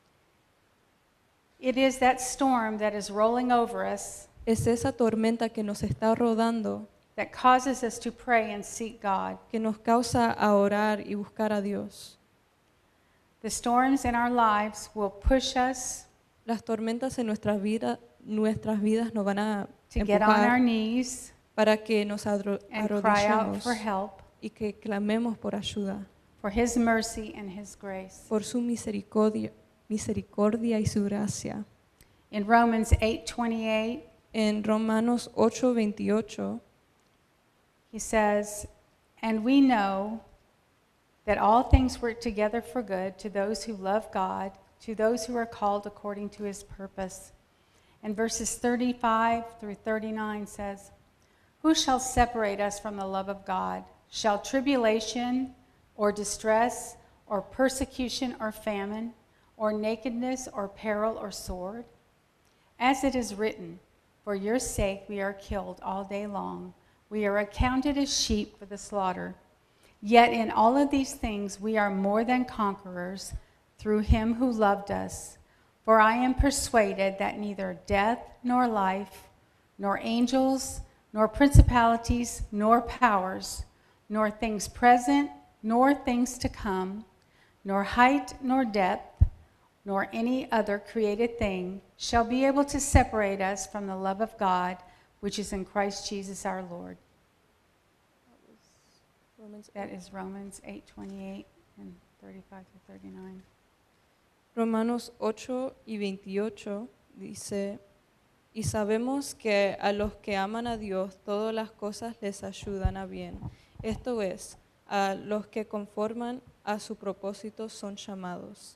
It is that storm that is rolling over us Es esa tormenta que nos está rodando that causes us to pray and seek God. que nos causa a orar y buscar a Dios. The storms in our lives will push us Las tormentas en nuestras vidas, nuestras vidas nos van a to get on our empujar knees para que nos arro- and cry out arrodillemos for help, y que clamemos por ayuda, for His mercy and His grace. por su misericordia, misericordia y su gracia. In Romans eight twenty-eight, En Romanos ocho veintiocho he says, and we know that all things work together for good to those who love God, to those who are called according to His purpose. And verses thirty-five through thirty-nine says, who shall separate us from the love of God? Shall tribulation or distress or persecution or famine or nakedness or peril or sword? As it is written, for your sake we are killed all day long. We are accounted as sheep for the slaughter. Yet in all of these things we are more than conquerors through Him who loved us. For I am persuaded that neither death nor life, nor angels, nor principalities, nor powers, nor things present, nor things to come, nor height, nor depth, nor any other created thing shall be able to separate us from the love of God, which is in Christ Jesus our Lord. That is Romans eight twenty-eight and thirty-five to thirty-nine. Romanos ocho y veintiocho dice, y sabemos que a los que aman a Dios todas las cosas les ayudan a bien. Esto es, a los que conforman a su propósito son llamados.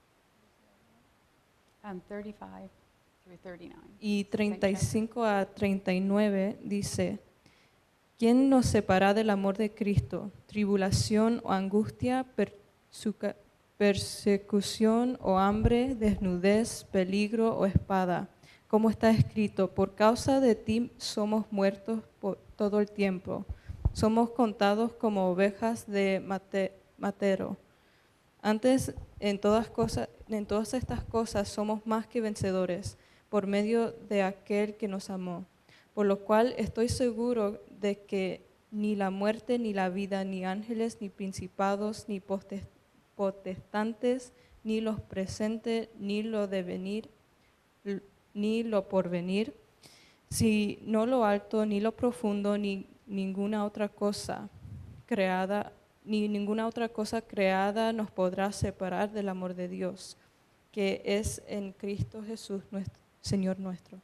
Um, thirty-five through thirty-nine. Y treinta y cinco a treinta y nueve dice, ¿quién nos separa del amor de Cristo? ¿Tribulación o angustia, persuca- persecución o hambre, desnudez, peligro o espada? Como está escrito, por causa de ti somos muertos por todo el tiempo. Somos contados como ovejas de mate- matero. Antes, en todas, cosas, en todas estas cosas somos más que vencedores por medio de aquel que nos amó. Por lo cual estoy seguro de que ni la muerte, ni la vida, ni ángeles, ni principados, ni postes- potestantes, ni los presentes, ni lo de venir, l- ni lo porvenir, si no lo alto, ni lo profundo, ni ninguna otra cosa creada, ni ninguna otra cosa creada nos podrá separar del amor de Dios, que es en Cristo Jesús, nuestro, Señor nuestro.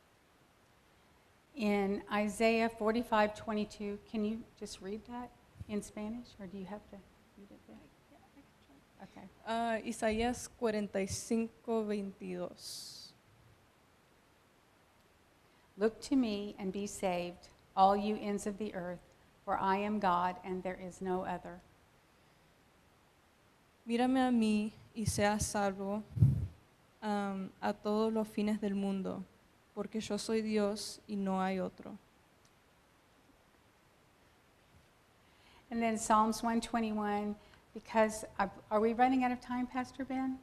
In Isaiah forty-five twenty-two, can you just read that in Spanish, or do you have to read it there? Okay. Ah, Isaías cuarenta y cinco, veintidós. Look to me and be saved, all you ends of the earth, for I am God and there is no other. Mírame a mí y seas salvo um, a todos los fines del mundo, porque yo soy Dios y no hay otro. And then Psalms one twenty-one, because, I- are we running out of time, Pastor Ben?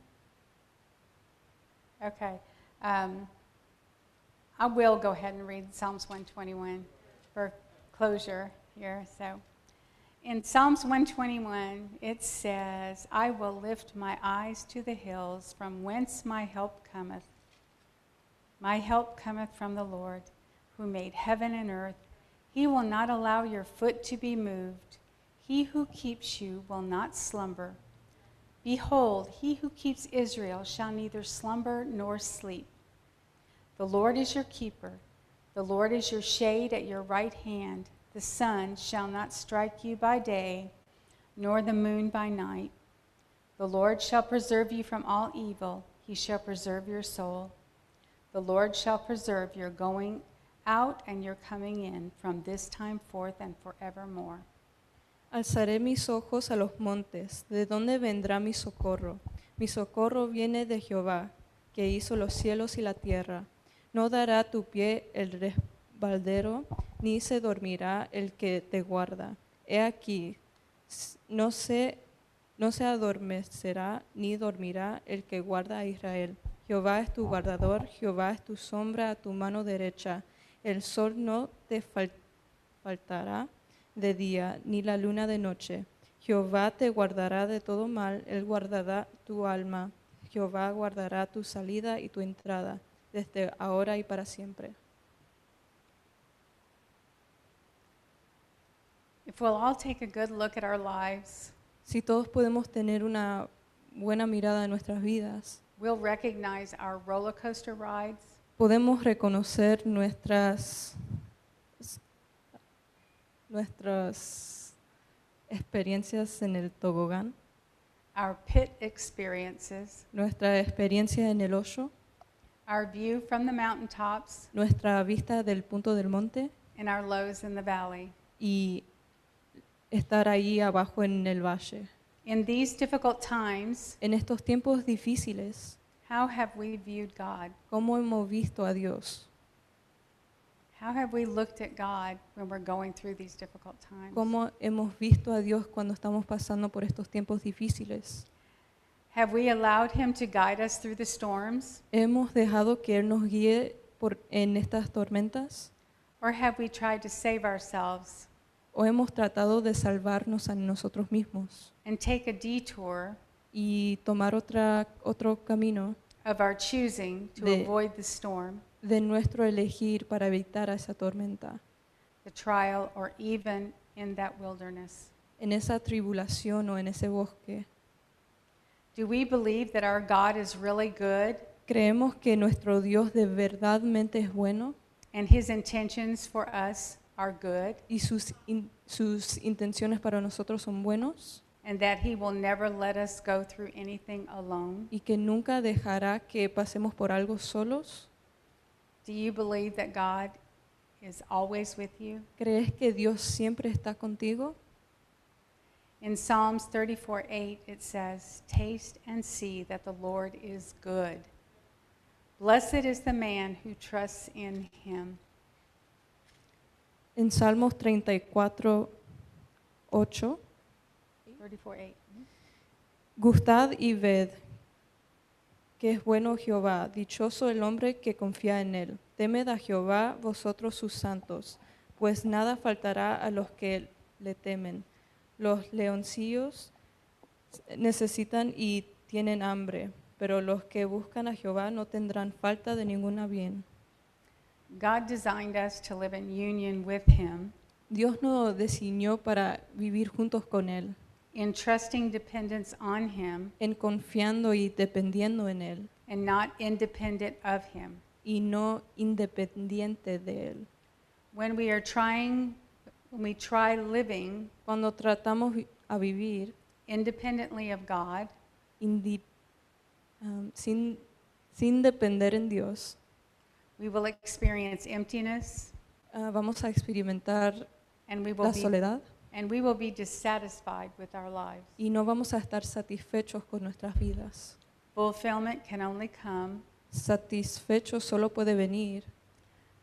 Okay. Um, I will go ahead and read Psalms one twenty-one for closure here. So, in Psalms one twenty-one, it says, I will lift my eyes to the hills, from whence my help cometh. My help cometh from the Lord, who made heaven and earth. He will not allow your foot to be moved. He who keeps you will not slumber. Behold, he who keeps Israel shall neither slumber nor sleep. The Lord is your keeper. The Lord is your shade at your right hand. The sun shall not strike you by day, nor the moon by night. The Lord shall preserve you from all evil. He shall preserve your soul. The Lord shall preserve your going out and your coming in from this time forth and forevermore. Alzaré mis ojos a los montes, ¿de dónde vendrá mi socorro? Mi socorro viene de Jehová, que hizo los cielos y la tierra. No dará tu pie el resbaladero, ni se dormirá el que te guarda. He aquí, s- no se, no se adormecerá ni dormirá el que guarda a Israel. Jehová es tu guardador, Jehová es tu sombra a tu mano derecha. El sol no te fal- faltará de día, ni la luna de noche. Jehová te guardará de todo mal, Él guardará tu alma. Jehová guardará tu salida y tu entrada, desde ahora y para siempre. If we'll all take a good look at our lives, Si todos podemos tener una buena mirada en nuestras vidas, we'll recognize our roller coaster rides, podemos reconocer nuestras, nuestras experiencias en el tobogán, our pit experiences, nuestra experiencia en el hoyo, our view from the mountaintops, nuestra vista del punto del monte and our lows in the valley. y estar ahí abajo en el valle. In these difficult times, En estos tiempos difíciles, how have we viewed God? ¿cómo hemos visto a Dios? How have we looked at God when we're going through these difficult times? ¿Cómo hemos visto a Dios cuando estamos pasando por estos tiempos difíciles? Have we allowed Him to guide us through the storms? ¿Hemos dejado que Él nos guíe por, en estas tormentas? Or have we tried to save ourselves ¿O hemos tratado de salvarnos a nosotros mismos and take a detour y tomar otra, otro camino of our choosing to De- avoid the storm, de nuestro elegir para evitar a esa tormenta, the trial, or even in that wilderness? en esa tribulación o en ese bosque? Do we believe that our God is really good ¿Creemos que nuestro Dios de verdadmente es bueno and His intentions for us are good, y sus, in- sus intenciones para nosotros son buenos and that He will never let us go through anything alone? y que nunca dejará que pasemos por algo solos? Do you believe that God is always with you? ¿Crees que Dios siempre está contigo? In Psalms thirty-four eight, it says, Taste and see that the Lord is good. Blessed is the man who trusts in Him. En Salmos treinta y cuatro, ocho, thirty-four eight. gustad y ved que es bueno Jehová, dichoso el hombre que confía en él. Temed a Jehová vosotros sus santos, pues nada faltará a los que le temen. Los leoncillos necesitan y tienen hambre, pero los que buscan a Jehová no tendrán falta de ninguna bien. God designed us to live in union with Him, Dios nos diseñó para vivir juntos con Él, in trusting dependence on Him, en confiando y dependiendo en Él, and not independent of Him. y no independiente de Él. When we are trying, when we try living Cuando tratamos vi- a vivir independently of God, indi- um, sin, sin depender en Dios, we will experience emptiness, ah, vamos a experimentar and we will la be soledad and we will be dissatisfied with our lives. y no vamos a estar satisfechos con nuestras vidas. Fulfillment can only come Satisfecho solo puede venir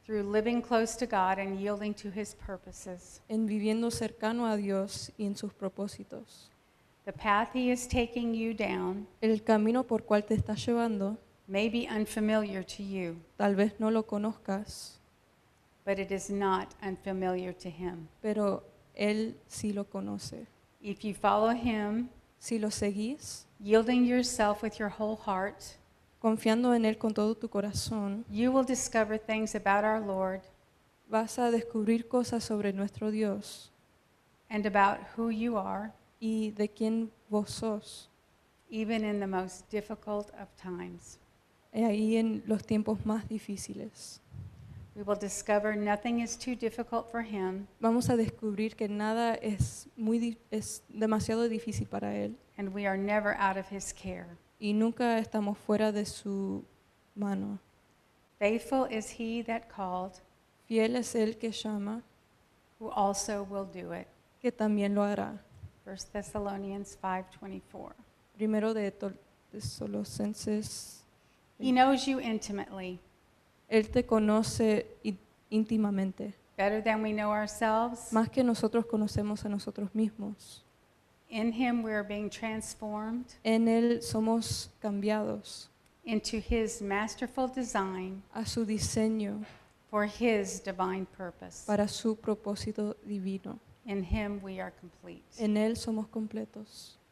through living close to God and yielding to his purposes. en viviendo cercano a Dios y en sus propósitos. The path he is taking you down El camino por cual te estás llevando, may be unfamiliar to you, tal vez no lo conozcas, but it is not unfamiliar to him. pero Él sí lo conoce. If you follow him, Si lo seguís, yielding yourself with your whole heart, confiando en Él con todo tu corazón, you will discover things about our Lord vas a descubrir cosas sobre nuestro Dios and about who you are, y de quién vos sos, even in the most difficult of times. eh, ahí en los tiempos más difíciles. We will discover nothing is too difficult for him, Vamos a descubrir que nada es, muy, di- es demasiado difícil para Él and we are never out of his care. y nunca estamos fuera de su mano. Faithful is he that called, Fiel es el que llama, who also will do it. que también lo hará. First Thessalonians five twenty-four. Primero de Tol- Tesalonicenses, He knows you intimately, Él te conoce í- íntimamente, better than we know ourselves. más que nosotros conocemos a nosotros mismos. In him we are being transformed En Él somos cambiados into his masterful design a su diseño for his divine purpose. para su propósito divino. In him we are complete. En Él somos completos.